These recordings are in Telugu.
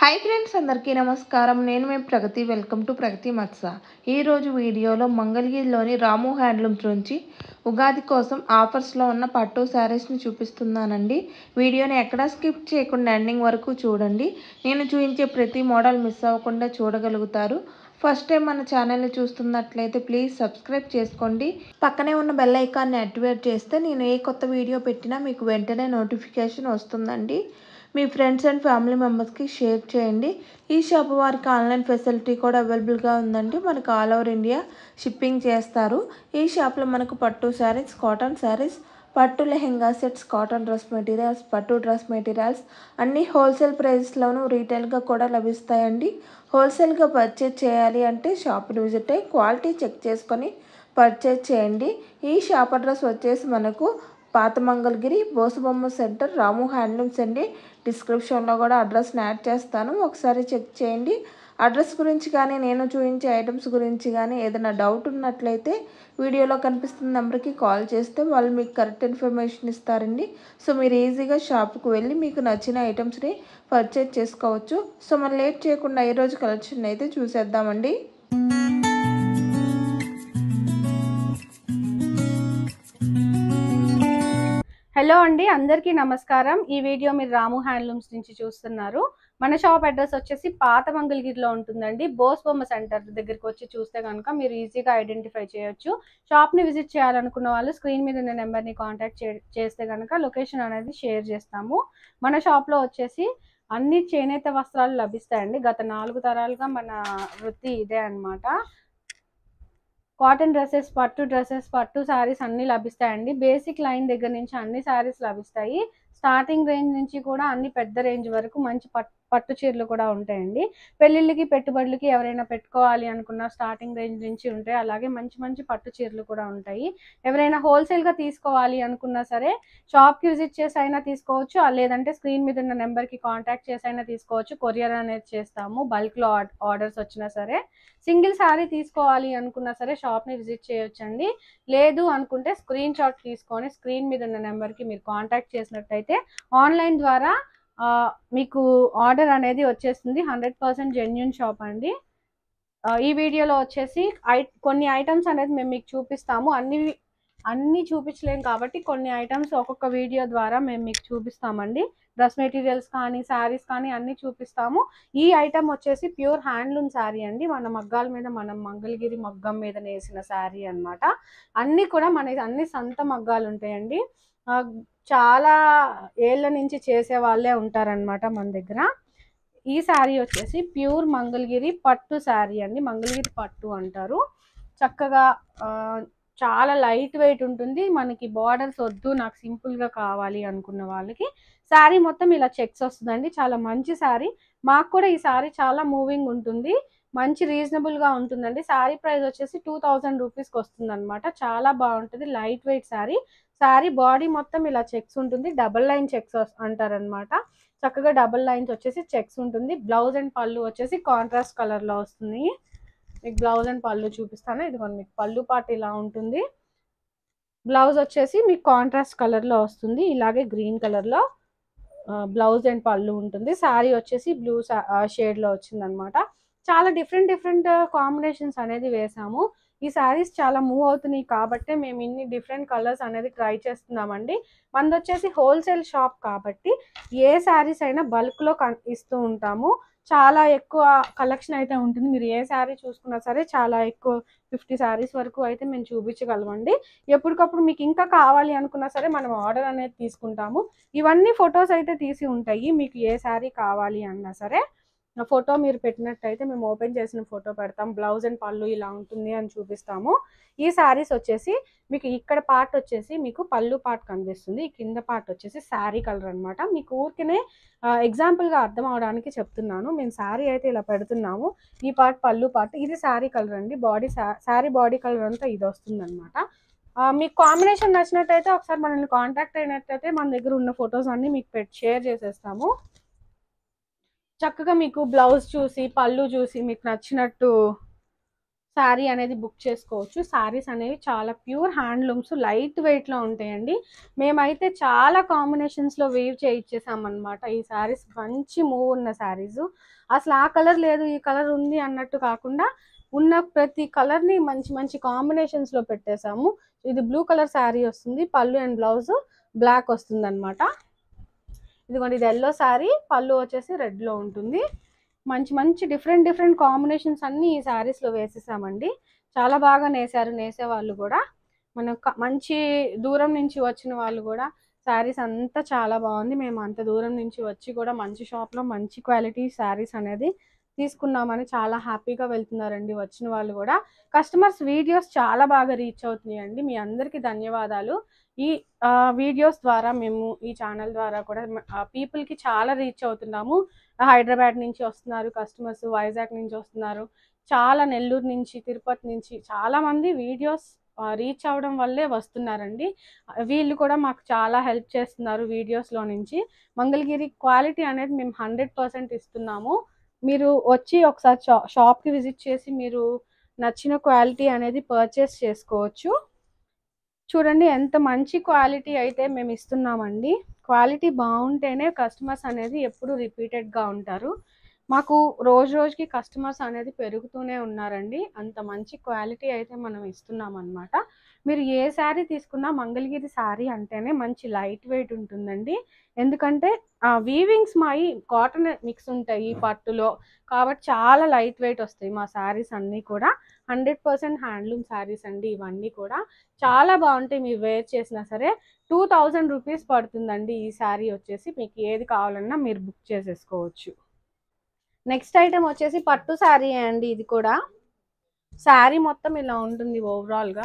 హాయ్ ఫ్రెండ్స్, అందరికీ నమస్కారం. నేను మీ ప్రగతి. వెల్కమ్ టు ప్రగతి మత్స. ఈరోజు వీడియోలో మంగళగిరిలోని రాము హ్యాండ్లూమ్స్ నుంచి ఉగాది కోసం ఆఫర్స్లో ఉన్న పట్టు శారీస్ని చూపిస్తున్నానండి. వీడియోని ఎక్కడా స్కిప్ చేయకుండా ఎండింగ్ వరకు చూడండి. నేను చూపించే ప్రతి మోడల్ మిస్ అవ్వకుండా చూడగలుగుతారు. ఫస్ట్ టైం మన ఛానల్ని చూస్తున్నట్లయితే ప్లీజ్ సబ్స్క్రైబ్ చేసుకోండి. పక్కనే ఉన్న బెల్ ఐకాన్ని యాక్టివేట్ చేస్తే నేను ఏ కొత్త వీడియో పెట్టినా మీకు వెంటనే నోటిఫికేషన్ వస్తుందండి. మీ ఫ్రెండ్స్ అండ్ ఫ్యామిలీ మెంబర్స్కి షేర్ చేయండి. ఈ షాప్ వారికి ఆన్లైన్ ఫెసిలిటీ కూడా అవైలబుల్గా ఉందండి. మనకు ఆల్ ఓవర్ ఇండియా షిప్పింగ్ చేస్తారు. ఈ షాప్లో మనకు పట్టు శారీస్, కాటన్ శారీస్, పట్టు lehenga sets, cotton dress materials, పట్టు డ్రెస్ మెటీరియల్స్ అన్నీ హోల్సేల్ ప్రైస్లోనూ రీటైల్గా కూడా లభిస్తాయండి. హోల్సేల్గా పర్చేజ్ చేయాలి అంటే షాప్ని విజిట్ అయ్యి క్వాలిటీ చెక్ చేసుకొని పర్చేజ్ చేయండి. ఈ షాప్ అడ్రస్ వచ్చేసి మనకు పాత మంగళగిరి, బోసుబొమ్మ సెంటర్, రాము హ్యాండ్లూమ్స్ అండి. డిస్క్రిప్షన్లో కూడా అడ్రస్ని యాడ్ చేస్తాను, ఒకసారి చెక్ చేయండి. అడ్రస్ గురించి కానీ నేను చూపించే ఐటమ్స్ గురించి కానీ ఏదైనా డౌట్ ఉన్నట్లయితే వీడియోలో కనిపిస్తున్న నెంబర్కి కాల్ చేస్తే వాళ్ళు మీకు కరెక్ట్ ఇన్ఫర్మేషన్ ఇస్తారండి. సో మీరు ఈజీగా షాప్కి వెళ్ళి మీకు నచ్చిన ఐటమ్స్ని పర్చేజ్ చేసుకోవచ్చు. సో మనం లేట్ చేయకుండా ఈరోజు కలెక్షన్ అయితే చూసేద్దామండి. హలో అండి, అందరికీ నమస్కారం. ఈ వీడియో మీరు రాము హ్యాండ్లూమ్స్ నుంచి చూస్తున్నారు. మన షాప్ అడ్రస్ వచ్చేసి పాత మంగళగిరిలో ఉంటుందండి. బోసుబొమ్మ సెంటర్ దగ్గరికి వచ్చి చూస్తే కనుక మీరు ఈజీగా ఐడెంటిఫై చేయొచ్చు. షాప్ని విజిట్ చేయాలనుకున్న వాళ్ళు స్క్రీన్ మీద ఉన్న నెంబర్ని కాంటాక్ట్ చేస్తే కనుక లొకేషన్ అనేది షేర్ చేస్తాము. మన షాప్లో వచ్చేసి అన్ని చేనేత వస్త్రాలు లభిస్తాయండి. గత 4 తరాలుగా మన వృత్తి ఇదే అన్నమాట. కాటన్ డ్రెస్సెస్, పట్టు డ్రెస్సెస్, పట్టు శారీస్ అన్నీ లభిస్తాయండి. బేసిక్ లైన్ దగ్గర నుంచి అన్ని శారీస్ లభిస్తాయి. స్టార్టింగ్ రేంజ్ నుంచి కూడా అన్ని పెద్ద రేంజ్ వరకు మంచి పట్టు చీరలు కూడా ఉంటాయండి. పెళ్ళిళ్ళకి, పెట్టుబడులకి ఎవరైనా పెట్టుకోవాలి అనుకున్న స్టార్టింగ్ రేంజ్ నుంచి ఉంటాయి. అలాగే మంచి మంచి పట్టు చీరలు కూడా ఉంటాయి. ఎవరైనా హోల్సేల్గా తీసుకోవాలి అనుకున్నా సరే షాప్కి విజిట్ చేసి అయినా తీసుకోవచ్చు, లేదంటే స్క్రీన్ మీద ఉన్న నెంబర్కి కాంటాక్ట్ చేసి అయినా తీసుకోవచ్చు. కొరియర్ అనేది చేస్తాము. బల్క్లో ఆర్డర్స్ వచ్చినా సరే. సింగిల్ శారీ తీసుకోవాలి అనుకున్నా సరే షాప్ని విజిట్ చేయొచ్చండి. లేదు అనుకుంటే స్క్రీన్ షాట్ తీసుకొని స్క్రీన్ మీద ఉన్న నెంబర్కి మీరు కాంటాక్ట్ చేసినట్టయితే ఆన్లైన్ ద్వారా మీకు ఆర్డర్ అనేది వచ్చేస్తుంది. 100% జెన్యూన్ షాప్ అండి. ఈ వీడియోలో వచ్చేసి కొన్ని ఐటమ్స్ అనేది మేము మీకు చూపిస్తాము. అన్ని చూపించలేం కాబట్టి కొన్ని ఐటమ్స్ ఒక్కొక్క వీడియో ద్వారా మేము మీకు చూపిస్తామండి. డ్రెస్ మెటీరియల్స్ కానీ, శారీస్ కానీ అన్నీ చూపిస్తాము. ఈ ఐటమ్ వచ్చేసి ప్యూర్ హ్యాండ్లూమ్ శారీ అండి. మన మగ్గాల మీద మనం మంగళగిరి మగ్గం మీద నేసిన శారీ అనమాట. అన్నీ కూడా అన్ని సంత మగ్గాలు ఉంటాయండి. చాలా ఏళ్ళ నుంచి చేసే వాళ్ళే ఉంటారనమాట మన దగ్గర. ఈ శారీ వచ్చేసి ప్యూర్ మంగళగిరి పట్టు శారీ అండి. మంగళగిరి పట్టు అంటారు. చక్కగా చాలా లైట్ వెయిట్ ఉంటుంది. మనకి బార్డర్స్ వద్దు, నాకు సింపుల్గా కావాలి అనుకున్న వాళ్ళకి శారీ మొత్తం ఇలా చెక్స్ వస్తుందండి. చాలా మంచి శారీ. మాకు కూడా ఈ శారీ చాలా మూవింగ్ ఉంటుంది. మంచి రీజనబుల్గా ఉంటుందండి. శారీ ప్రైస్ వచ్చేసి 2000 రూపీస్కి వస్తుంది అనమాట. చాలా బాగుంటుంది. Light weight sari. Sari body మొత్తం ఇలా చెక్స్ ఉంటుంది. డబల్ లైన్ చెక్స్ అంటారనమాట. చక్కగా డబల్ లైన్స్ వచ్చేసి చెక్స్ ఉంటుంది. బ్లౌజ్ అండ్ పళ్ళు వచ్చేసి కాంట్రాస్ట్ కలర్లో వస్తుంది. మీకు బ్లౌజ్ అండ్ పళ్ళు చూపిస్తాను. ఇదిగోండి, మీకు పళ్ళు పార్ట్ ఇలా ఉంటుంది. బ్లౌజ్ వచ్చేసి మీకు కాంట్రాస్ట్ కలర్లో వస్తుంది. ఇలాగే గ్రీన్ కలర్లో బ్లౌజ్ అండ్ పళ్ళు ఉంటుంది. శారీ వచ్చేసి బ్లూ షేడ్లో వచ్చింది అనమాట. చాలా డిఫరెంట్ కాంబినేషన్స్ అనేది వేసాము. ఈ శారీస్ చాలా మూవ్ అవుతున్నాయి కాబట్టి మేము ఇన్ని డిఫరెంట్ కలర్స్ అనేది ట్రై చేస్తున్నామండి. మనది వచ్చేసి హోల్సేల్ షాప్ కాబట్టి ఏ శారీస్ అయినా బల్క్లో ఇస్తూ ఉంటాము. చాలా ఎక్కువ కలెక్షన్ అయితే ఉంటుంది. మీరు ఏ శారీ చూసుకున్నా సరే చాలా ఎక్కువ 50 శారీస్ వరకు అయితే మేము చూపించగలమండి. ఎప్పటికప్పుడు మీకు ఇంకా కావాలి అనుకున్నా సరే మనం ఆర్డర్ అనేది తీసుకుంటాము. ఇవన్నీ ఫొటోస్ అయితే తీసి ఉంటాయి. మీకు ఏ శారీ కావాలి అన్నా సరే ఫోటో మీరు పెట్టినట్టయితే మేము ఓపెన్ చేసిన ఫోటో పెడతాం. బ్లౌజ్ అండ్ పళ్ళు ఇలా ఉంటుంది అని చూపిస్తాము. ఈ శారీస్ వచ్చేసి మీకు ఇక్కడ పార్ట్ వచ్చేసి మీకు పళ్ళు పార్ట్ కనిపిస్తుంది. కింద పార్ట్ వచ్చేసి శారీ కలర్ అనమాట. మీకు ఊరికనే ఎగ్జాంపుల్గా అర్థం అవడానికి చెప్తున్నాను. మేము శారీ అయితే ఇలా పెడుతున్నాము. ఈ పార్ట్ పళ్ళు పార్ట్, ఇది శారీ కలర్ అండి. శారీ బాడీ కలర్ అంతా ఇది వస్తుంది అనమాట. మీకు కాంబినేషన్ నచ్చినట్టయితే ఒకసారి మనల్ని కాంటాక్ట్ అయినట్టయితే మన దగ్గర ఉన్న ఫొటోస్ అన్నీ మీకు షేర్ చేసేస్తాము. చక్కగా మీకు బ్లౌజ్ చూసి పళ్ళు చూసి మీకు నచ్చినట్టు శారీ అనేది బుక్ చేసుకోవచ్చు. శారీస్ అనేవి చాలా ప్యూర్ హ్యాండ్లూమ్స్, లైట్ వెయిట్లో ఉంటాయండి. మేమైతే చాలా కాంబినేషన్స్లో వేవ్ చేయించేసామన్నమాట. ఈ శారీస్ మంచి మూవ్ ఉన్న శారీస్. అసలు ఆ కలర్ లేదు ఈ కలర్ ఉంది అన్నట్టు కాకుండా ఉన్న ప్రతి కలర్ని మంచి మంచి కాంబినేషన్స్లో పెట్టేశాము. ఇది బ్లూ కలర్ శారీ వస్తుంది, పళ్ళు అండ్ బ్లౌజ్ బ్లాక్ వస్తుంది అనమాట. ఇదిగోండి ఇది ఎల్లో శారీ, పళ్ళు వచ్చేసి రెడ్లో ఉంటుంది. మంచి మంచి డిఫరెంట్ కాంబినేషన్స్ అన్నీ ఈ శారీస్లో వేసేసామండి. చాలా బాగా నేసే వాళ్ళు కూడా, మనం మంచి దూరం నుంచి వచ్చిన వాళ్ళు కూడా శారీస్ అంతా చాలా బాగుంది, మేము అంత దూరం నుంచి వచ్చి కూడా మంచి షాప్లో మంచి క్వాలిటీ శారీస్ అనేది తీసుకున్నామని చాలా హ్యాపీగా వెళ్తున్నారండి వచ్చిన వాళ్ళు కూడా. కస్టమర్స్ వీడియోస్ చాలా బాగా రీచ్ అవుతున్నాయండి. మీ అందరికీ ధన్యవాదాలు. ఈ వీడియోస్ ద్వారా మేము ఈ ఛానల్ ద్వారా కూడా పీపుల్కి చాలా రీచ్ అవుతున్నాము. హైదరాబాద్ నుంచి వస్తున్నారు కస్టమర్స్, వైజాగ్ నుంచి వస్తున్నారు, చాలా నెల్లూరు నుంచి, తిరుపతి నుంచి చాలామంది వీడియోస్ రీచ్ అవ్వడం వల్లే వస్తున్నారండి. వీళ్ళు కూడా మాకు చాలా హెల్ప్ చేస్తున్నారు వీడియోస్లో నుంచి. మంగళగిరి క్వాలిటీ అనేది మేము 100% ఇస్తున్నాము. మీరు వచ్చి ఒకసారి షాప్కి విజిట్ చేసి మీరు నచ్చిన క్వాలిటీ అనేది పర్చేస్ చేసుకోవచ్చు. చూడండి ఎంత మంచి క్వాలిటీ అయితే మేము ఇస్తున్నామండి. క్వాలిటీ బాగుంటేనే కస్టమర్స్ అనేది ఎప్పుడు రిపీటెడ్గా ఉంటారు. మాకు రోజుకి కస్టమర్స్ అనేది పెరుగుతూనే ఉన్నారండి. అంత మంచి క్వాలిటీ అయితే మనం ఇస్తున్నాం అన్నమాట. మీరు ఏ శారీ తీసుకున్నా మంగళగిరి శారీ అంటేనే మంచి లైట్ వెయిట్ ఉంటుందండి. ఎందుకంటే వీవింగ్స్ మాయి కాటన్ మిక్స్ ఉంటాయి పట్టులో, కాబట్టి చాలా లైట్ వెయిట్ వస్తాయి మా శారీస్ అన్నీ కూడా. 100% హ్యాండ్లూమ్ శారీస్ అండి ఇవన్నీ కూడా. చాలా బాగుంటాయి, మీరు వేర్ చేసినా సరే. 2000 రూపీస్ పడుతుందండి ఈ శారీ వచ్చేసి. మీకు ఏది కావాలన్నా మీరు బుక్ చేసేసుకోవచ్చు. నెక్స్ట్ ఐటమ్ వచ్చేసి పట్టు శారీ అండి. ఇది కూడా శారీ మొత్తం ఇలా ఉంటుంది ఓవరాల్గా.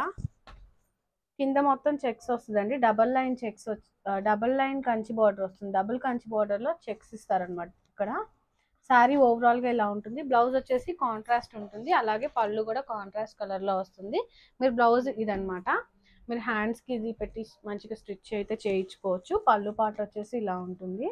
కింద మొత్తం చెక్స్ వస్తుందండి, double line checks, double line Kanchi border వస్తుంది. డబుల్ కంచి బార్డర్లో చెక్స్ ఇస్తారనమాట ఇక్కడ. శారీ ఓవరాల్గా ఇలా ఉంటుంది. బ్లౌజ్ వచ్చేసి కాంట్రాస్ట్ ఉంటుంది, అలాగే పళ్ళు కూడా కాంట్రాస్ట్ కలర్లో వస్తుంది. మీరు బ్లౌజ్ ఇదనమాట, మీరు హ్యాండ్స్కి ఇది పెట్టి మంచిగా స్టిచ్ అయితే చేయించుకోవచ్చు. పళ్ళు పార్ట్ వచ్చేసి ఇలా ఉంటుంది.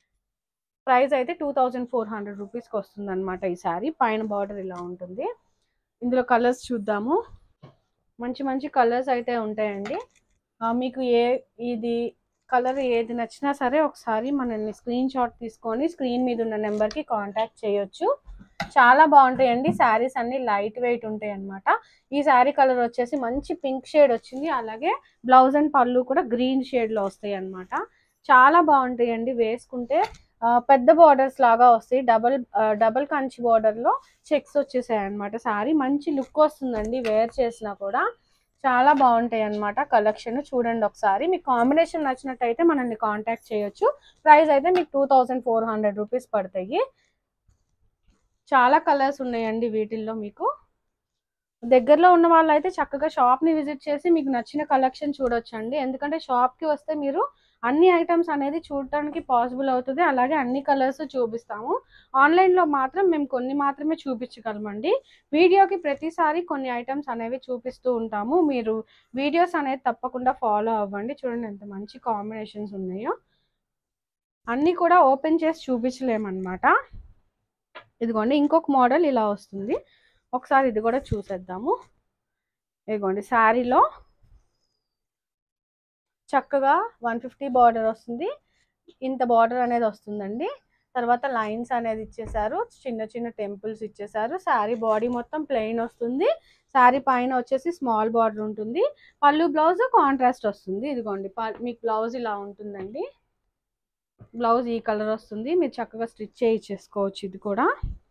ప్రైస్ అయితే 2400 రూపీస్కి వస్తుంది అనమాట ఈ శారీ. పైన బార్డర్ ఇలా ఉంటుంది. ఇందులో కలర్స్ చూద్దాము. మంచి మంచి కలర్స్ అయితే ఉంటాయండి. మీకు ఇది కలర్ ఏది నచ్చినా సరే ఒకసారి మనల్ని స్క్రీన్ షాట్ తీసుకొని స్క్రీన్ మీద ఉన్న నెంబర్కి కాంటాక్ట్ చేయొచ్చు. చాలా బాగుంటాయండి శారీస్ అన్ని, లైట్ వెయిట్ ఉంటాయి అనమాట. ఈ శారీ కలర్ వచ్చేసి మంచి పింక్ షేడ్ వచ్చింది, అలాగే బ్లౌజ్ అండ్ పళ్ళు కూడా గ్రీన్ షేడ్లో వస్తాయి అనమాట. చాలా బాగుంటాయండి వేసుకుంటే. పెద్ద బార్డర్స్ లాగా వస్తాయి, డబల్ కంచి బార్డర్లో చెక్స్ వచ్చేసాయి అనమాట. శారీ మంచి లుక్ వస్తుందండి వేర్ చేసినా కూడా. చాలా బాగుంటాయి అన్నమాట కలెక్షన్. చూడండి ఒకసారి, మీకు కాంబినేషన్ నచ్చినట్టయితే మనల్ని కాంటాక్ట్ చేయొచ్చు. ప్రైస్ అయితే మీకు 2400 రూపీస్ పడతాయి. చాలా కలర్స్ ఉన్నాయండి వీటిల్లో. మీకు దగ్గరలో ఉన్న వాళ్ళు అయితే చక్కగా షాప్ని విజిట్ చేసి మీకు నచ్చిన కలెక్షన్ చూడొచ్చండి. ఎందుకంటే షాప్కి వస్తే మీరు అన్ని ఐటమ్స్ అనేది చూడటానికి పాసిబుల్ అవుతుంది, అలాగే అన్ని కలర్స్ చూపిస్తాము. ఆన్లైన్లో మాత్రం మేము కొన్ని మాత్రమే చూపించగలమండి. వీడియోకి ప్రతిసారి కొన్ని ఐటమ్స్ అనేవి చూపిస్తూ ఉంటాము. మీరు వీడియోస్ అనేది తప్పకుండా ఫాలో అవ్వండి. చూడండి ఎంత మంచి కాంబినేషన్స్ ఉన్నాయో. అన్నీ కూడా ఓపెన్ చేసి చూపించలేమన్నమాట. ఇదిగోండి ఇంకొక మోడల్ ఇలా వస్తుంది, ఒకసారి ఇది కూడా చూసేద్దాము. ఇదిగోండి శారీలో చక్కగా 150 బార్డర్ వస్తుంది, ఇంత బార్డర్ అనేది వస్తుందండి. తర్వాత లైన్స్ అనేది ఇచ్చేసారు, చిన్న చిన్న టెంపుల్స్ ఇచ్చేసారు. శారీ బాడీ మొత్తం ప్లెయిన్ వస్తుంది. శారీ పైన వచ్చేసి స్మాల్ బార్డర్ ఉంటుంది. పళ్ళు బ్లౌజ్ కాంట్రాస్ట్ వస్తుంది. ఇదిగోండి మీకు బ్లౌజ్ ఇలా ఉంటుందండి. బ్లౌజ్ ఈ కలర్ వస్తుంది, మీరు చక్కగా స్టిచ్ చేయించేసుకోవచ్చు. ఇది కూడా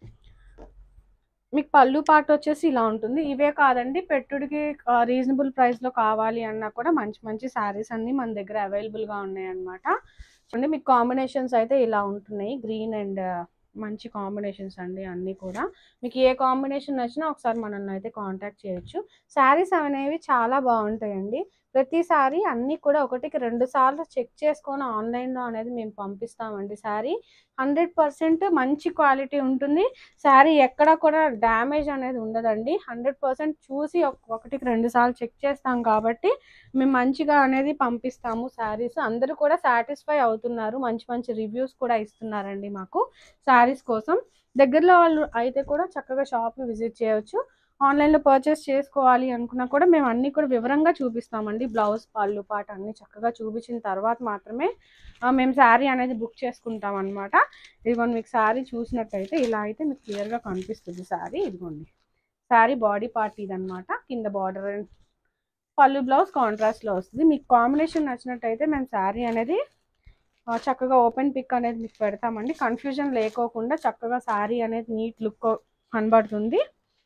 మీకు పళ్ళు పార్ట్ వచ్చేసి ఇలా ఉంటుంది. ఇవే కాదండి, పెట్టుడికి రీజనబుల్ ప్రైస్లో కావాలి అన్నా కూడా మంచి మంచి శారీస్ అన్నీ మన దగ్గర అవైలబుల్గా ఉన్నాయి అన్నమాట. అంటే మీకు కాంబినేషన్స్ అయితే ఇలా ఉంటున్నాయి, గ్రీన్ అండ్ మంచి కాంబినేషన్స్ అండి అన్నీ కూడా. మీకు ఏ కాంబినేషన్ నచ్చినా ఒకసారి మనల్ని అయితే కాంటాక్ట్ చేయొచ్చు. శారీస్ అనేవి చాలా బాగుంటాయండి. ప్రతిసారి అన్నీ కూడా 1కి 2 సార్లు చెక్ చేసుకొని ఆన్లైన్లో అనేది మేము పంపిస్తామండి. శారీ 100% మంచి క్వాలిటీ ఉంటుంది. శారీ ఎక్కడ కూడా డ్యామేజ్ అనేది ఉండదండి. 100% చూసి 1కి 2 సార్లు చెక్ చేస్తాం కాబట్టి మేము మంచిగా అనేది పంపిస్తాము శారీస్. అందరూ కూడా సాటిస్ఫై అవుతున్నారు, మంచి మంచి రివ్యూస్ కూడా ఇస్తున్నారండి మాకు శారీస్ కోసం. దగ్గరలో వాళ్ళు అయితే కూడా చక్కగా షాప్ని విజిట్ చేయవచ్చు. ఆన్లైన్లో పర్చేస్ చేసుకోవాలి అనుకున్నా కూడా మేము అన్నీ కూడా వివరంగా చూపిస్తామండి. బ్లౌజ్, పళ్ళు, పాట అన్నీ చక్కగా చూపించిన తర్వాత మాత్రమే మేము శారీ అనేది బుక్ చేసుకుంటాం అనమాట. ఇదిగోండి మీకు శారీ చూసినట్టయితే ఇలా అయితే మీకు క్లియర్గా కనిపిస్తుంది శారీ. ఇదిగోండి శారీ బాడీ పార్ట్ ఇదనమాట. కింద బార్డర్, పళ్ళు, బ్లౌజ్ కాంట్రాస్ట్లో వస్తుంది. మీకు కాంబినేషన్ నచ్చినట్టయితే మేము శారీ అనేది చక్కగా ఓపెన్ పిక్ అనేది మీకు పెడతామండి. కన్ఫ్యూజన్ లేకోకుండా చక్కగా శారీ అనేది నీట్ లుక్ కనబడుతుంది.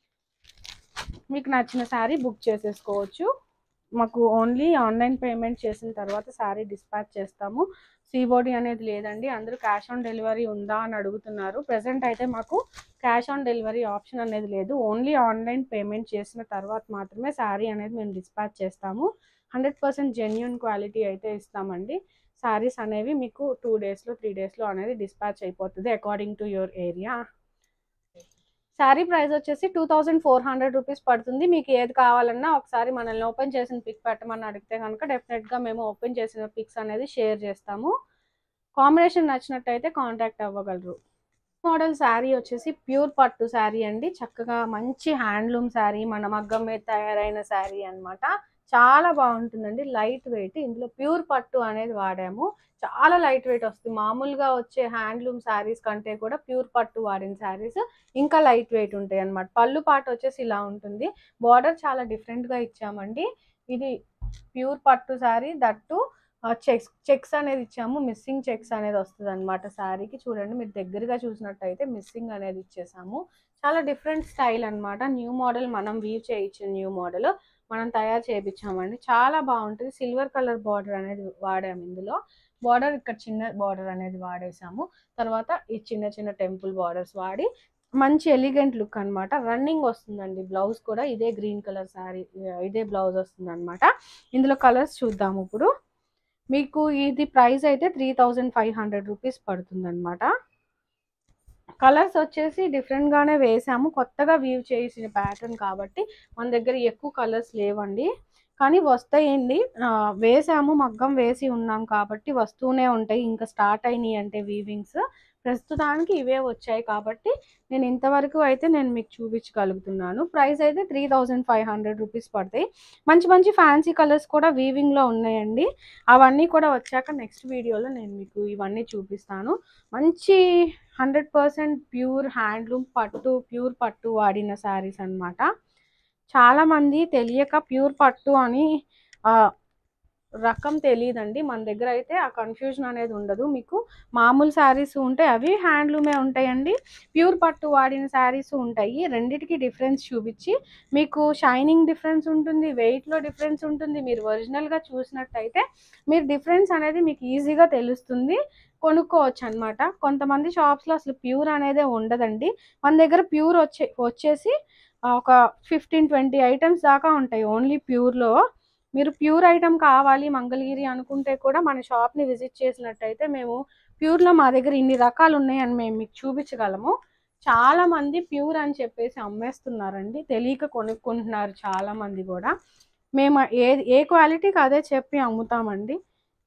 మీకు నచ్చిన శారీ బుక్ చేసేసుకోవచ్చు. మాకు ఓన్లీ ఆన్లైన్ పేమెంట్ చేసిన తర్వాత శారీ డిస్పాచ్ చేస్తాము. సిఓడి అనేది లేదండి. అందరూ క్యాష్ ఆన్ డెలివరీ ఉందా అని అడుగుతున్నారు. ప్రజెంట్ అయితే మాకు క్యాష్ ఆన్ డెలివరీ ఆప్షన్ అనేది లేదు. ఓన్లీ ఆన్లైన్ పేమెంట్ చేసిన తర్వాత మాత్రమే శారీ అనేది మేము డిస్పాచ్ చేస్తాము. 100% జెన్యూన్ క్వాలిటీ అయితే ఇస్తామండి. శారీస్ అనేవి మీకు 2 డేస్లో 3 డేస్లో అనేది డిస్పాచ్ అయిపోతుంది according to your area. Sari price వచ్చేసి 2400 రూపీస్ పడుతుంది. మీకు ఏది కావాలన్నా ఒకసారి మనల్ని ఓపెన్ చేసిన పిక్ పెట్టమని అడిగితే కనుక డెఫినెట్గా మేము ఓపెన్ చేసిన పిక్స్ అనేది షేర్ చేస్తాము. కాంబినేషన్ నచ్చినట్టయితే కాంటాక్ట్ అవ్వగలరు. మోడల్ శారీ వచ్చేసి ప్యూర్ పట్టు శారీ అండి. చక్కగా మంచి హ్యాండ్లూమ్ శారీ, మన మగ్గం మీద తయారైన శారీ అనమాట. చాలా బాగుంటుందండి. లైట్ వెయిట్, ఇందులో ప్యూర్ పట్టు అనేది వాడాము. చాలా లైట్ వెయిట్ వస్తుంది. మామూలుగా వచ్చే హ్యాండ్లూమ్ శారీస్ కంటే కూడా ప్యూర్ పట్టు వాడిన శారీస్ ఇంకా లైట్ వెయిట్ ఉంటాయి అన్నమాట. పళ్ళు పాట వచ్చేసి ఇలా ఉంటుంది. బార్డర్ చాలా డిఫరెంట్గా ఇచ్చామండి. ఇది ప్యూర్ పట్టు శారీ, దట్టు చెక్స్ అనేది ఇచ్చాము. మిస్సింగ్ చెక్స్ అనేది వస్తుంది అనమాట శారీకి. చూడండి మీరు దగ్గరగా చూసినట్టయితే మిస్సింగ్ అనేది ఇచ్చేసాము. చాలా డిఫరెంట్ స్టైల్ అనమాట. న్యూ మోడల్ మనం వీవ్ చేయించిన న్యూ మోడల్ మనం తయారు చేయించామండి. చాలా బాగుంటుంది. సిల్వర్ కలర్ బార్డర్ అనేది వాడాము. ఇందులో బార్డర్ ఇక్కడ చిన్న బార్డర్ అనేది వాడేసాము. తర్వాత ఈ చిన్న చిన్న టెంపుల్ బార్డర్స్ వాడి మంచి ఎలిగెంట్ లుక్ అనమాట. రన్నింగ్ వస్తుందండి. బ్లౌజ్ కూడా ఇదే గ్రీన్ కలర్ శారీ, ఇదే బ్లౌజ్ వస్తుంది అనమాట. ఇందులో కలర్స్ చూద్దాము ఇప్పుడు. మీకు ఇది ప్రైస్ అయితే 3500 రూపీస్ పడుతుంది అనమాట. కలర్స్ వచ్చేసి డిఫరెంట్గానే వేసాము. కొత్తగా వీవ్ చేసిన ప్యాటర్న్ కాబట్టి మన దగ్గర ఎక్కువ కలర్స్ లేవండి, కానీ వస్తాయండి. వేసాము, మగ్గం వేసి ఉన్నాం కాబట్టి వస్తూనే ఉంటాయి. ఇంకా స్టార్ట్ అయినాయి అంటే వీవింగ్స్. ప్రస్తుతానికి ఇవే వచ్చాయి కాబట్టి నేను ఇంతవరకు అయితే నేను మీకు చూపించగలుగుతున్నాను. ప్రైస్ అయితే 3500 రూపీస్ పడతాయి. మంచి మంచి ఫ్యాన్సీ కలర్స్ కూడా వీవింగ్లో ఉన్నాయండి. అవన్నీ కూడా వచ్చాక నెక్స్ట్ వీడియోలో నేను మీకు ఇవన్నీ చూపిస్తాను. మంచి 100% ప్యూర్ హ్యాండ్లూమ్ పట్టు, ప్యూర్ పట్టు వాడిన శారీస్ అనమాట. చాలామంది తెలియక ప్యూర్ పట్టు అని రకం తెలియదండి. మన దగ్గర అయితే ఆ కన్ఫ్యూజన్ అనేది ఉండదు. మీకు మామూలు శారీస్ ఉంటాయి, అవి హ్యాండ్లూమే ఉంటాయండి. ప్యూర్ పట్టు వాడిన శారీస్ ఉంటాయి. రెండిటికి డిఫరెన్స్ చూపించి మీకు షైనింగ్ డిఫరెన్స్ ఉంటుంది, వెయిట్లో డిఫరెన్స్ ఉంటుంది. మీరు ఒరిజినల్గా చూసినట్టయితే మీరు డిఫరెన్స్ అనేది మీకు ఈజీగా తెలుస్తుంది, కొనుక్కోవచ్చు అనమాట. కొంతమంది షాప్స్లో అసలు ప్యూర్ అనేదే ఉండదండి. మన దగ్గర ప్యూర్ వచ్చేసి ఒక 15-20 ఐటమ్స్ దాకా ఉంటాయి ఓన్లీ ప్యూర్లో. మీరు ప్యూర్ ఐటమ్ కావాలి మంగళగిరి అనుకుంటే కూడా మన షాప్ని విజిట్ చేసినట్టయితే మేము ప్యూర్లో మా దగ్గర ఇన్ని రకాలు ఉన్నాయని మేము మీకు చూపించగలము. చాలామంది ప్యూర్ అని చెప్పేసి అమ్మేస్తున్నారండి, తెలియక కొనుక్కుంటున్నారు చాలామంది కూడా. మేము ఏ క్వాలిటీకి అదే చెప్పి అమ్ముతామండి.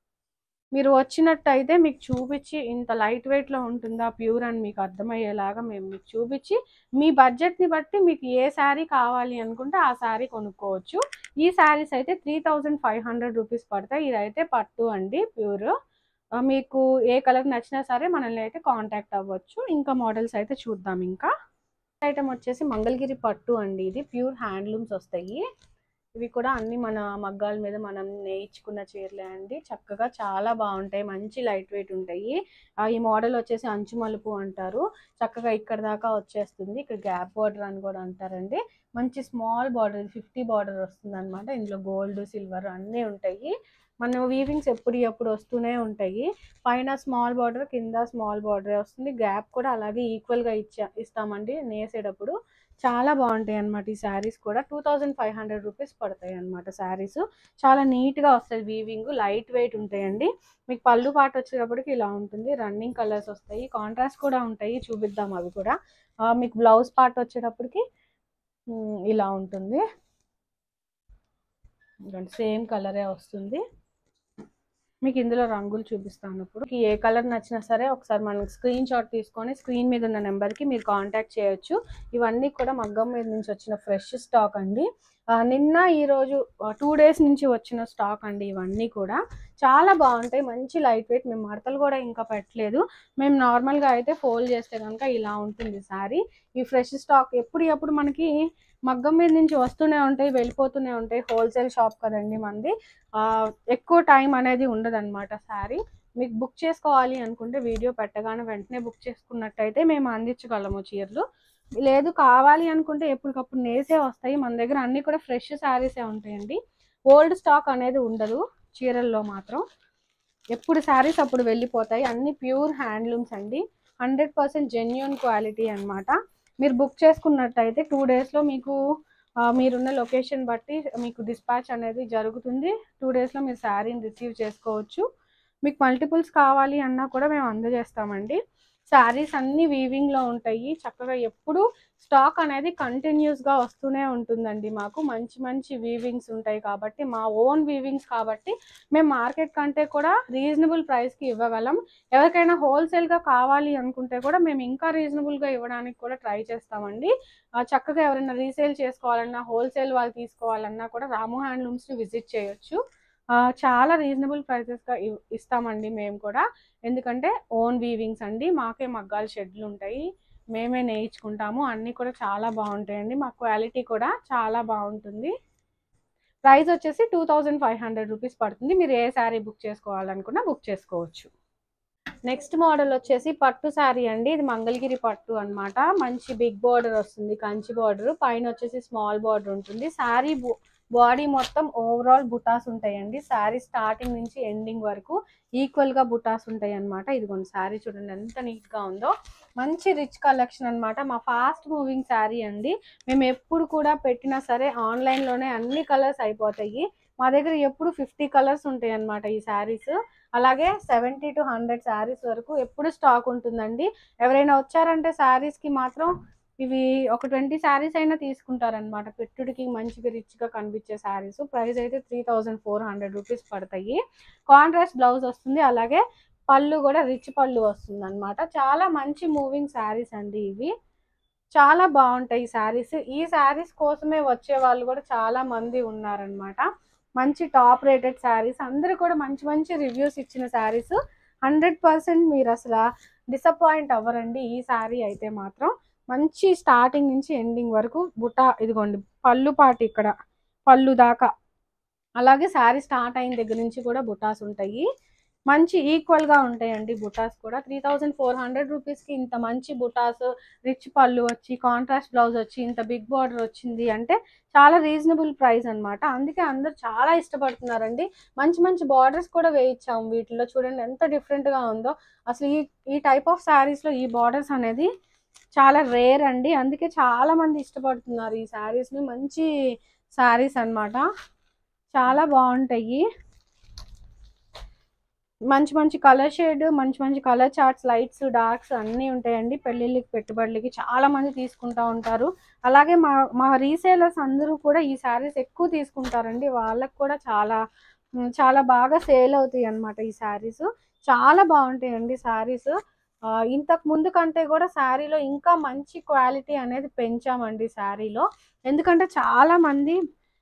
మీరు వచ్చినట్టయితే మీకు చూపించి ఇంత లైట్ వెయిట్లో ఉంటుందా ప్యూర్ అని మీకు అర్థమయ్యేలాగా మేము మీకు చూపించి మీ బడ్జెట్ని బట్టి మీకు ఏ శారీ కావాలి అనుకుంటే ఆ శారీ కొనుక్కోవచ్చు. ఈ శారీస్ అయితే 3500 రూపీస్ పడతాయి. ఇదైతే పట్టు అండి, ప్యూర్. మీకు ఏ కలర్ నచ్చినా సరే మనల్ని అయితే కాంటాక్ట్ అవ్వచ్చు. ఇంకా మోడల్స్ అయితే చూద్దాం. ఇంకా ఐటమ్ వచ్చేసి మంగళగిరి పట్టు అండి. ఇది ప్యూర్ హ్యాండ్లూమ్స్ వస్తాయి. ఇవి కూడా అన్ని మన మగ్గాల మీద మనం నేయించుకున్న చీరలే అండి. చక్కగా చాలా బాగుంటాయి, మంచి లైట్ వెయిట్ ఉంటాయి. ఈ మోడల్ వచ్చేసి అంచు మలుపు అంటారు. చక్కగా ఇక్కడ దాకా వచ్చేస్తుంది. ఇక్కడ గ్యాప్ బార్డర్ అని కూడా అంటారండి. మంచి స్మాల్ బార్డర్, 50 బార్డర్ వస్తుంది అనమాట. ఇందులో గోల్డ్, సిల్వర్ అన్నీ ఉంటాయి. మన వీవింగ్స్ ఎప్పుడు వస్తూనే ఉంటాయి. పైన స్మాల్ బార్డర్, కింద స్మాల్ బార్డర్ వస్తుంది. గ్యాప్ కూడా అలాగే ఈక్వల్గా ఇస్తామండి నేసేటప్పుడు. చాలా బాగుంటాయి అనమాట. ఈ శారీస్ కూడా 2500 రూపీస్ పడతాయి అనమాట. శారీస్ చాలా నీట్గా వస్తాయి, వీవింగ్ లైట్ వెయిట్ ఉంటాయండి. మీకు పళ్ళు పాట వచ్చేటప్పటికి ఇలా ఉంటుంది. రన్నింగ్ కలర్స్ వస్తాయి, కాంట్రాస్ట్ కూడా ఉంటాయి, చూపిద్దాం అవి కూడా. మీకు బ్లౌజ్ పార్ట్ వచ్చేటప్పటికి ఇలా ఉంటుంది. సేమ్ కలరే వస్తుంది. మీకు ఇందులో రంగులు చూపిస్తాను. ఇప్పుడు ఏ కలర్ నచ్చినా సరే ఒకసారి మనకి స్క్రీన్ షాట్ తీసుకొని స్క్రీన్ మీద ఉన్న నెంబర్కి మీరు కాంటాక్ట్ చేయొచ్చు. ఇవన్నీ కూడా మగ్గం మీద నుంచి వచ్చిన ఫ్రెష్ స్టాక్ అండి. నిన్న ఈరోజు 2 డేస్ నుంచి వచ్చిన స్టాక్ అండి. ఇవన్నీ కూడా చాలా బాగుంటాయి, మంచి లైట్ వెయిట్. మేము మడతలు కూడా ఇంకా పెట్టలేదు. మేము నార్మల్గా అయితే ఫోల్డ్ చేస్తే కనుక ఇలా ఉంటుంది శారీ. ఈ ఫ్రెష్ స్టాక్ ఎప్పుడు మనకి మగ్గం మీద నుంచి వస్తూనే ఉంటాయి, వెళ్ళిపోతూనే ఉంటాయి. హోల్సేల్ షాప్ కదండి మనది. ఎక్కువ టైం అనేది ఉండదన్నమాట. శారీ మీకు బుక్ చేసుకోవాలి అనుకుంటే వీడియో పెట్టగానే వెంటనే బుక్ చేసుకున్నట్టయితే మేము అందించగలము చీరలు. లేదు కావాలి అనుకుంటే ఎప్పటికప్పుడు నేసే వస్తాయి. మన దగ్గర అన్నీ కూడా ఫ్రెష్ శారీసే ఉంటాయండి. ఓల్డ్ స్టాక్ అనేది ఉండదు చీరల్లో మాత్రం. ఎప్పుడు శారీస్ అప్పుడు వెళ్ళిపోతాయి. అన్ని ప్యూర్ హ్యాండ్లూమ్స్ అండి. 100% జెన్యూన్ క్వాలిటీ అనమాట. మీరు బుక్ చేసుకున్నట్టయితే 2 డేస్లో మీకు మీరున్న లొకేషన్ బట్టి మీకు డిస్పాచ్ అనేది జరుగుతుంది. 2 డేస్లో మీరు శారీని రిసీవ్ చేసుకోవచ్చు. మీకు మల్టిపుల్స్ కావాలి అన్నా కూడా మేము అందజేస్తామండి. శారీస్ అన్నీ వీవింగ్లో ఉంటాయి. చక్కగా ఎప్పుడు స్టాక్ అనేది కంటిన్యూస్గా వస్తూనే ఉంటుందండి. మాకు మంచి వీవింగ్స్ ఉంటాయి కాబట్టి, మా ఓన్ వీవింగ్స్ కాబట్టి మేము మార్కెట్ కంటే కూడా రీజనబుల్ ప్రైస్కి ఇవ్వగలం. ఎవరికైనా హోల్సేల్గా కావాలి అనుకుంటే కూడా మేము ఇంకా రీజనబుల్గా ఇవ్వడానికి కూడా ట్రై చేస్తామండి. చక్కగా ఎవరైనా రీసేల్ చేసుకోవాలన్నా, హోల్సేల్ వాళ్ళు తీసుకోవాలన్నా కూడా రాము హ్యాండ్లూమ్స్ని విజిట్ చేయొచ్చు. చాలా రీజనబుల్ ప్రైసెస్గా ఇస్తామండి మేము కూడా. ఎందుకంటే ఓన్ వీవింగ్స్ అండి. మాకే మగ్గాల షెడ్లు ఉంటాయి, మేమే నేయించుకుంటాము. అన్నీ కూడా చాలా బాగుంటాయండి. మా క్వాలిటీ కూడా చాలా బాగుంటుంది. ప్రైస్ వచ్చేసి 2500 రూపీస్ పడుతుంది. మీరు ఏ శారీ బుక్ చేసుకోవాలనుకున్నా బుక్ చేసుకోవచ్చు. నెక్స్ట్ మోడల్ వచ్చేసి పట్టు శారీ అండి. ఇది మంగళగిరి పట్టు అనమాట. మంచి బిగ్ బార్డర్ వస్తుంది, కంచి బార్డర్. పైన వచ్చేసి స్మాల్ బార్డర్ ఉంటుంది. శారీ బాడీ మొత్తం ఓవరాల్ బుటాస్ ఉంటాయండి. శారీ స్టార్టింగ్ నుంచి ఎండింగ్ వరకు ఈక్వల్గా బుటాస్ ఉంటాయి అనమాట. ఇదిగోండి శారీ చూడండి ఎంత నీట్గా ఉందో. మంచి రిచ్ కలెక్షన్ అనమాట. మా ఫాస్ట్ మూవింగ్ శారీ అండి. మేము ఎప్పుడు కూడా పెట్టినా సరే ఆన్లైన్లోనే అన్ని కలర్స్ అయిపోతాయి. మా దగ్గర ఎప్పుడు 50 కలర్స్ ఉంటాయి అనమాట ఈ శారీస్. అలాగే 70 to 100 శారీస్ వరకు ఎప్పుడు స్టాక్ ఉంటుందండి. ఎవరైనా వచ్చారంటే శారీస్కి మాత్రం ఇవి ఒక 20 శారీస్ అయినా తీసుకుంటారనమాట. పెట్టుడికి మంచిగా రిచ్గా కనిపించే శారీస్. ప్రైస్ అయితే 3400 రూపీస్ పడతాయి. కాంట్రాస్ట్ బ్లౌజ్ వస్తుంది. అలాగే పళ్ళు కూడా రిచ్ పళ్ళు వస్తుంది అనమాట. చాలా మంచి మూవింగ్ శారీస్ అండి ఇవి. చాలా బాగుంటాయి ఈ శారీస్. ఈ శారీస్ కోసమే వచ్చే వాళ్ళు కూడా చాలా మంది ఉన్నారనమాట. మంచి టాప్ రేటెడ్ శారీస్. అందరూ కూడా మంచి రివ్యూస్ ఇచ్చిన శారీస్. 100% మీరు అసలు డిసప్పాయింట్ అవ్వరండి ఈ శారీ అయితే మాత్రం. మంచి స్టార్టింగ్ నుంచి ఎండింగ్ వరకు బుట్ట, ఇదిగోండి పళ్ళు పాటు ఇక్కడ పళ్ళు దాకా. అలాగే శారీ స్టార్ట్ అయిన దగ్గర నుంచి కూడా బుటాస్ ఉంటాయి. మంచి ఈక్వల్గా ఉంటాయండి బుటాస్ కూడా. 3400 రూపీస్కి ఇంత మంచి బుటాస్, రిచ్ పళ్ళు వచ్చి, కాంట్రాస్ట్ బ్లౌజ్ వచ్చి, ఇంత బిగ్ బార్డర్ వచ్చింది అంటే చాలా రీజనబుల్ ప్రైస్ అనమాట. అందుకే అందరు చాలా ఇష్టపడుతున్నారండి. మంచి బార్డర్స్ కూడా వేయించాము వీటిలో. చూడండి ఎంత డిఫరెంట్గా ఉందో. అసలు ఈ టైప్ ఆఫ్ శారీస్లో ఈ బార్డర్స్ అనేది చాలా రేర్ అండి. అందుకే చాలా మంది ఇష్టపడుతున్నారు ఈ శారీస్ని. మంచి శారీస్ అనమాట, చాలా బాగుంటాయి. మంచి కలర్ షేడ్, మంచి కలర్ చార్ట్స్, లైట్స్ డార్క్స్ అన్నీ ఉంటాయండి. పెళ్ళిళ్ళకి పెట్టుబడులకి చాలా మంది తీసుకుంటూ ఉంటారు. అలాగే మా రీసేలర్స్ అందరూ కూడా ఈ శారీస్ ఎక్కువ తీసుకుంటారండి. వాళ్ళకు కూడా చాలా బాగా సేల్ అవుతాయి అన్నమాట ఈ శారీస్. చాలా బాగుంటాయండి శారీస్. ఇంతకు ముందు కంటే కూడా శారీలో ఇంకా మంచి క్వాలిటీ అనేది పెంచామండి శారీలో. ఎందుకంటే చాలా మంది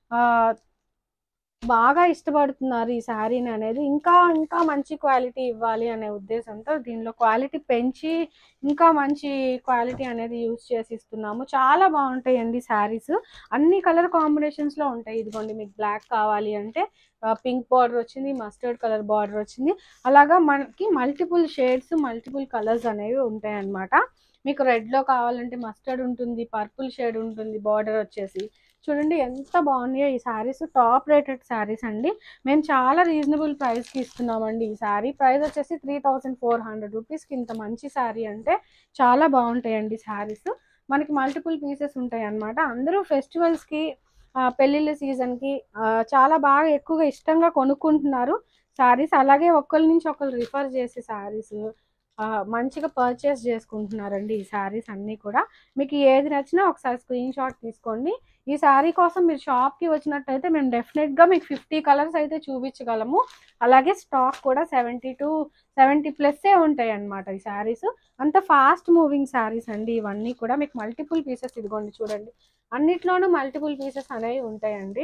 బాగా ఇష్టపడుతున్నారు ఈ శారీని అనేది. ఇంకా మంచి క్వాలిటీ ఇవ్వాలి అనే ఉద్దేశంతో దీనిలో క్వాలిటీ పెంచి ఇంకా మంచి క్వాలిటీ అనేది యూజ్ చేసి ఇస్తున్నాము. చాలా బాగుంటాయండి శారీస్. అన్ని కలర్ కాంబినేషన్స్లో ఉంటాయి. ఇదిగోండి మీకు బ్లాక్ కావాలి అంటే పింక్ బార్డర్ వచ్చింది, మస్టర్డ్ కలర్ బార్డర్ వచ్చింది. అలాగా మనకి మల్టిపుల్ షేడ్స్, మల్టిపుల్ కలర్స్ అనేవి ఉంటాయి అన్నమాట. మీకు రెడ్లో కావాలంటే మస్టర్డ్ ఉంటుంది, పర్పుల్ షేడ్ ఉంటుంది బార్డర్ వచ్చేసి. చూడండి ఎంత బాగున్నాయో ఈ శారీస్. టాప్ రేటెడ్ శారీస్ అండి. మేము చాలా రీజనబుల్ ప్రైస్కి ఇస్తున్నామండి ఈ శారీ. ప్రైస్ వచ్చేసి 3400 రూపీస్కి ఇంత మంచి శారీ అంటే చాలా బాగుంటాయండి శారీస్. మనకి మల్టిపుల్ పీసెస్ ఉంటాయి అన్నమాట. అందరూ ఫెస్టివల్స్కి, పెళ్ళిళ్ళ సీజన్కి చాలా బాగా ఎక్కువగా ఇష్టంగా కొనుక్కుంటున్నారు శారీస్. అలాగే ఒకరి నుంచి ఒకరు రిఫర్ చేసే శారీస్ మంచిగా పర్చేస్ చేసుకుంటున్నారండి ఈ శారీస్ అన్నీ కూడా. మీకు ఏది నచ్చినా ఒకసారి స్క్రీన్ షాట్ తీసుకోండి. ఈ శారీ కోసం మీరు షాప్కి వచ్చినట్టయితే మేము డెఫినెట్గా మీకు 50 కలర్స్ అయితే చూపించగలము. అలాగే స్టాక్ కూడా 70 ప్లస్సే ఉంటాయి అన్నమాట ఈ శారీస్. అంత ఫాస్ట్ మూవింగ్ శారీస్ అండి ఇవన్నీ కూడా. మీకు మల్టిపుల్ పీసెస్ ఇదిగోండి చూడండి, అన్నిట్లోనూ మల్టిపుల్ పీసెస్ అనేవి ఉంటాయండి.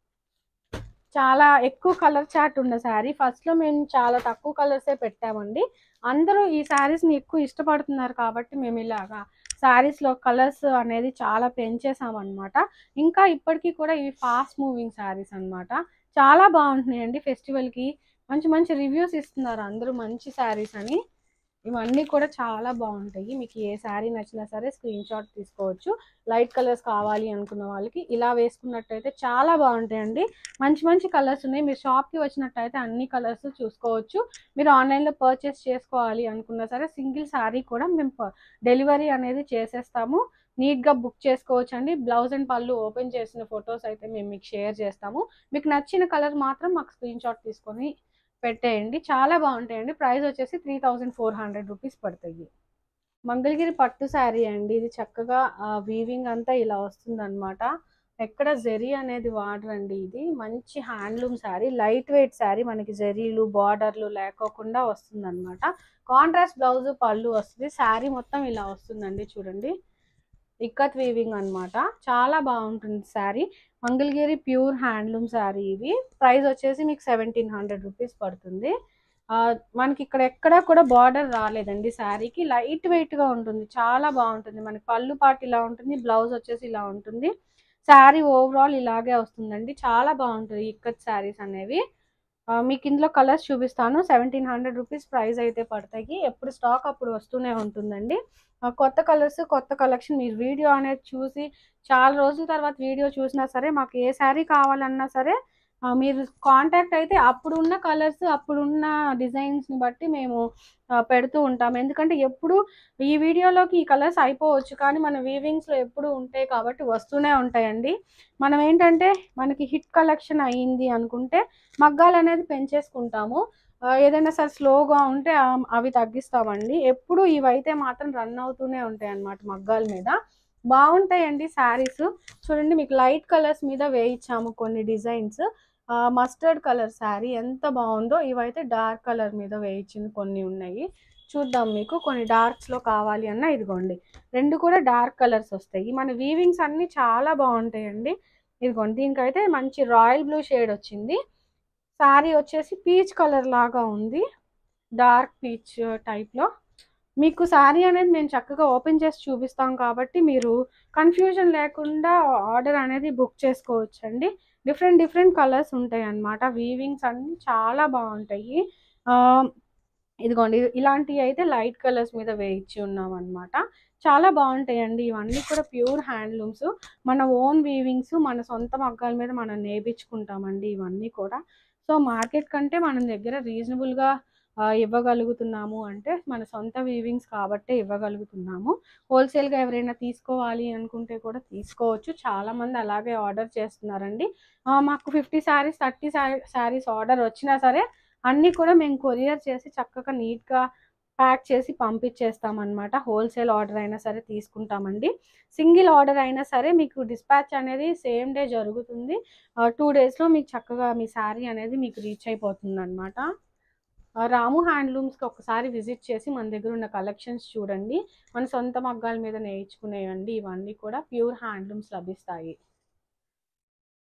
చాలా ఎక్కువ కలర్ చార్ట్ ఉన్న శారీ. ఫస్ట్లో మేము చాలా తక్కువ కలర్సే పెట్టామండి. అందరూ ఈ శారీస్ని ఎక్కువ ఇష్టపడుతున్నారు కాబట్టి మేము ఇలాగా శారీస్లో కలర్స్ అనేది చాలా పెంచేసామన్నమాట. ఇంకా ఇప్పటికీ కూడా ఇవి ఫాస్ట్ మూవింగ్ శారీస్ అన్నమాట. చాలా బాగుంటున్నాయండి. ఫెస్టివల్కి మంచి మంచి రివ్యూస్ ఇస్తున్నారు అందరూ మంచి శారీస్ అని. ఇవన్నీ కూడా చాలా బాగుంటాయి. మీకు ఏ శారీ నచ్చినా సరే స్క్రీన్ షాట్ తీసుకోవచ్చు. లైట్ కలర్స్ కావాలి అనుకున్న వాళ్ళకి ఇలా వేసుకున్నట్టయితే చాలా బాగుంటాయండి. మంచి మంచి కలర్స్ ఉన్నాయి. మీరు షాప్కి వచ్చినట్టయితే అన్ని కలర్స్ చూసుకోవచ్చు. మీరు ఆన్లైన్లో పర్చేస్ చేసుకోవాలి అనుకున్నా సరే సింగిల్ శారీ కూడా మేము డెలివరీ అనేది చేసేస్తాము. నీట్గా బుక్ చేసుకోవచ్చు అండి. బ్లౌజ్ అండ్ పళ్ళు ఓపెన్ చేసిన ఫొటోస్ అయితే మేము మీకు షేర్ చేస్తాము. మీకు నచ్చిన కలర్ మాత్రం మాకు స్క్రీన్ షాట్ తీసుకొని పెట్టేయండి. చాలా బాగుంటాయండి. ప్రైస్ వచ్చేసి 3400 రూపీస్ పడుతుంది. మంగళగిరి పట్టు శారీ అండి. ఇది చక్కగా వీవింగ్ అంతా ఇలా వస్తుందన్నమాట. ఎక్కడ జరీ అనేది వాడరండి. ఇది మంచి handloom sari, light weight sari. మనకి జరీలు బార్డర్లు లేకోకుండా వస్తుందన్నమాట. కాంట్రాస్ట్ బ్లౌజ్ పళ్ళు వస్తుంది. శారీ మొత్తం ఇలా వస్తుందండి చూడండి. ఇక్కత్ వీవింగ్ అన్నమాట. చాలా బాగుంటుంది శారీ. మంగళగిరి ప్యూర్ హ్యాండ్లూమ్ శారీ ఇవి. ప్రైస్ వచ్చేసి మీకు 1700 రూపీస్ పడుతుంది. మనకి ఇక్కడ ఎక్కడా కూడా బార్డర్ రాలేదండి శారీకి. లైట్ వెయిట్గా ఉంటుంది, చాలా బాగుంటుంది. మనకి పళ్ళు పాటు ఇలా ఉంటుంది, బ్లౌజ్ వచ్చేసి ఇలా ఉంటుంది. శారీ ఓవరాల్ ఇలాగే వస్తుందండి. చాలా బాగుంటుంది ఇక్కత్ శారీస్ అనేవి. మీకు ఇందులో కలర్స్ చూపిస్తాను. 1700 రూపీస్ ప్రైస్ అయితే పడతాయి. ఎప్పుడు స్టాక్ అప్పుడు వస్తూనే ఉంటుందండి. కొత్త కలర్స్ కొత్త కలెక్షన్ మీరు వీడియో అనేది చూసి చాలా రోజుల తర్వాత వీడియో చూసినా సరే మాకు ఏ శారీ కావాలన్నా సరే మీరు కాంటాక్ట్ అయితే అప్పుడున్న కలర్స్ అప్పుడున్న డిజైన్స్ని బట్టి మేము పెడుతూ ఉంటాము. ఎందుకంటే ఎప్పుడు ఈ వీడియోలోకి ఈ కలర్స్ అయిపోవచ్చు కానీ మన వీవింగ్స్లో ఎప్పుడు ఉంటాయి కాబట్టి వస్తూనే ఉంటాయండి. మనం ఏంటంటే మనకి హిట్ కలెక్షన్ అయ్యింది అనుకుంటే మగ్గాలు అనేది పెంచేసుకుంటాము. ఏదైనా సరే స్లోగా ఉంటే అవి తగ్గిస్తామండి. ఎప్పుడు ఇవైతే మాత్రం రన్ అవుతూనే ఉంటాయి అన్నమాట మగ్గాల మీద. బాగుంటాయండి శారీస్. చూడండి మీకు లైట్ కలర్స్ మీద వేయించాము కొన్ని డిజైన్స్. మస్టర్డ్ కలర్ శారీ ఎంత బాగుందో. ఇవైతే డార్క్ కలర్ మీద వేయించింది కొన్ని ఉన్నాయి. చూద్దాం, మీకు కొన్ని డార్క్స్లో కావాలి అన్న ఇదిగోండి. రెండు కూడా డార్క్ కలర్స్ వస్తాయి. మన వీవింగ్స్ అన్నీ చాలా బాగుంటాయండి. ఇదిగోండి దీనికైతే మంచి రాయల్ బ్లూ షేడ్ వచ్చింది. శారీ వచ్చేసి పీచ్ కలర్ లాగా ఉంది, డార్క్ పీచ్ టైప్లో. మీకు శారీ అనేది మేము చక్కగా ఓపెన్ చేసి చూపిస్తాం కాబట్టి మీరు కన్ఫ్యూజన్ లేకుండా ఆర్డర్ అనేది బుక్ చేసుకోవచ్చండి. డిఫరెంట్ డిఫరెంట్ కలర్స్ ఉంటాయి అన్నమాట. వీవింగ్స్ అన్నీ చాలా బాగుంటాయి. ఇదిగోండి ఇలాంటివి అయితే లైట్ కలర్స్ మీద వేయించి ఉన్నాం అనమాట. చాలా బాగుంటాయండి. ఇవన్నీ కూడా ప్యూర్ హ్యాండ్లూమ్స్, మన ఓన్ వీవింగ్స్, మన సొంత మగ్గాల మీద మనం నేర్పించుకుంటామండి ఇవన్నీ కూడా. సో మార్కెట్ కంటే మన దగ్గర రీజనబుల్గా ఇవ్వగలుగుతున్నాము అంటే మన సొంత వీవింగ్స్ కాబట్టే ఇవ్వగలుగుతున్నాము. హోల్సేల్గా ఎవరైనా తీసుకోవాలి అనుకుంటే కూడా తీసుకోవచ్చు. చాలామంది అలాగే ఆర్డర్ చేస్తున్నారండి. మాకు 50 శారీస్ 30 శారీస్ ఆర్డర్ వచ్చినా సరే అన్నీ కూడా మేము కొరియర్ చేసి చక్కగా నీట్గా ప్యాక్ చేసి పంపించేస్తామన్నమాట. హోల్సేల్ ఆర్డర్ అయినా సరే తీసుకుంటామండి. సింగిల్ ఆర్డర్ అయినా సరే మీకు డిస్పాచ్ అనేది సేమ్ డే జరుగుతుంది. 2 డేస్లో మీకు చక్కగా మీ శారీ అనేది మీకు రీచ్ అయిపోతుంది అనమాట. రాము హ్యాండ్లూమ్స్కి ఒకసారి విజిట్ చేసి మన దగ్గర ఉన్న కలెక్షన్స్ చూడండి. మన సొంత మగ్గాల మీద నేర్చుకునేవండి. ఇవన్నీ కూడా ప్యూర్ హ్యాండ్లూమ్స్ లభిస్తాయి.